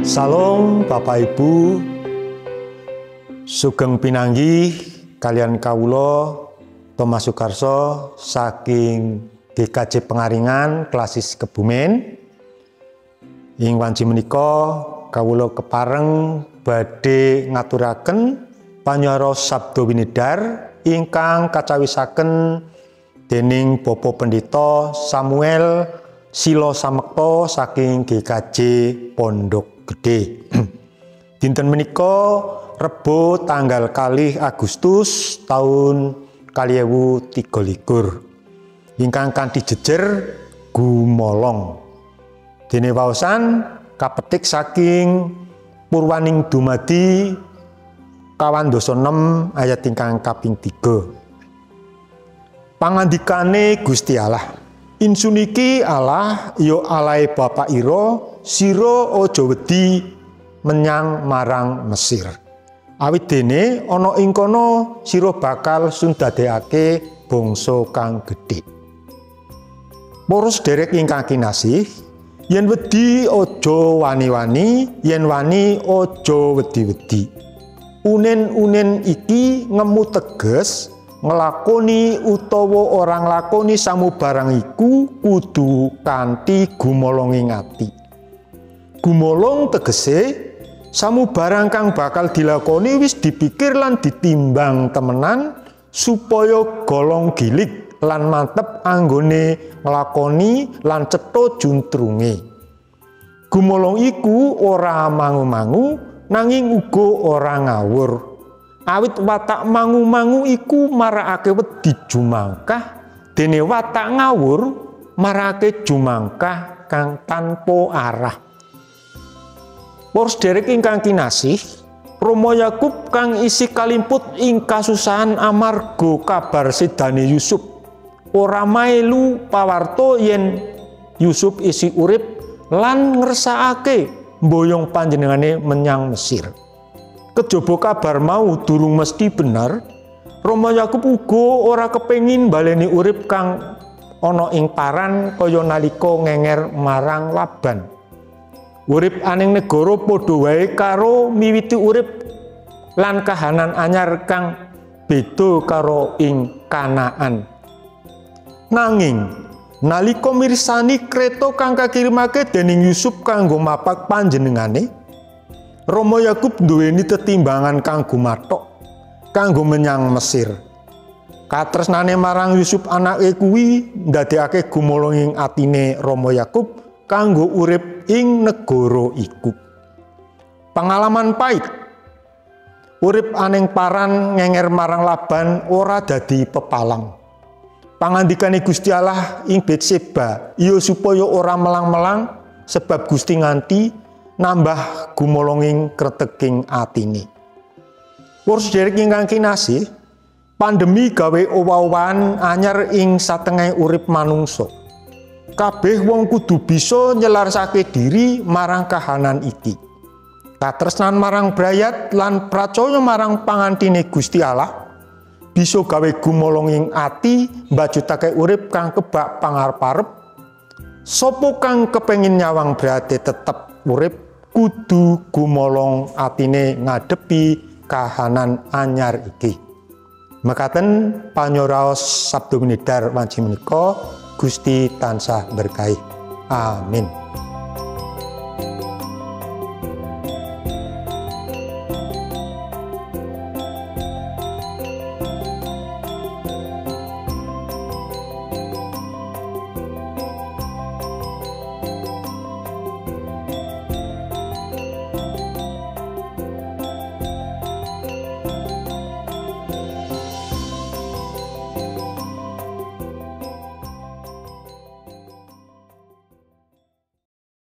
Salam Bapak Ibu, sugeng pinanggih kalian kawula Thomas Sukarso saking GKJ Pengaringan Klasis Kebumen. Ing wanci menika kawula kepareng badhe ngaturaken panyuara sabda winedar ingkang kacawisaken dening Bapak Pendeta Samuel Silo Samekto saking GKJ Pondok Gede. Dinten menika Rebo tanggal 2 Agustus tahun 2023 ingkang kanthi jejer Gumolong. Dene waosan kapetik saking Purwaning Dumadi kawan dosa 6 ayat ingkang kaping 3. Pangandikane Gusti Allah, Insun iki Allah ya Alahe Bapak ira, sira aja wedi menyang marang Mesir. Awit dene ana ing kono sira bakal sundadekake bangsa kang gedhe. Para sedherek ingkang kinasih, yen wedi aja wani-wani, yen wani aja wedi-wedi. Unen-unen iki ngemu teges ngelakoni utawa orang lakoni samubarang iku kudu kanthi gumolonging ati. Gumolong tegese samubarang kang bakal dilakoni wis dipikir lan ditimbang temenan supaya golong gilig lan mantep anggone nglakoni lan cetha juntrunge. Gumolong iku ora mangu-mangu nanging uga ora ngawur. Awit watak mangu-mangu iku marakake wedi jumangkah, dene watak ngawur marakake jumangkah kang tanpa arah. Para sedherek ingkang kinasih, Rama Yakub kang isi kalimput ing kasusahan amarga kabar sedane Yusuf, ora melu pawarta yen Yusuf isi urip lan ngersakake mboyong panjenengane menyang Mesir. Kejaba kabar mau durung mesti bener, Rama Yakub uga ora kepengin baleni urip kang ana ing paran kaya nalika ngenger marang Laban. Urip aning negara padha wae karo miwiti urip lan kahanan anyar kang beda karo ing Kanaan. Nanging nalika mirsani kreta kang kakirimake dening Yusuf kanggo mapak panjenengane, Rama Yakub duweni tetimbangan kang gumathok kanggo menyang Mesir. Katresnane marang Yusuf anake kuwi ndadekake gumolonging atine Rama Yakub kanggo urip ing negara iku. Pengalaman pait urip aning paran ngenger marang Laban ora dadi pepalang. Pangandikane Gusti Allah ing Betseba ya supaya ora melang-melang sebab Gusti nganti nambah gumolonging kreteking atine. Para sedherek ingkang kinasih, pandemi gawe owah-owahan anyar ing satengah urip manungsa. Kabeh wong kudu bisa nyelarsake diri marang kahanan iki. Katresnan marang brayat lan pracaya marang pangantine Gusti Allah bisa gawe gumolonging ati mbajutake urip kang kebak pangarep-arep. Sapa kang kepengin nyawang brayate tetep urip kudu gumolong atine ngadepi kahanan anyar iki. Mekaten panyuraos sabda winedar wanci menika, Gusti tansah berkahi. Amin.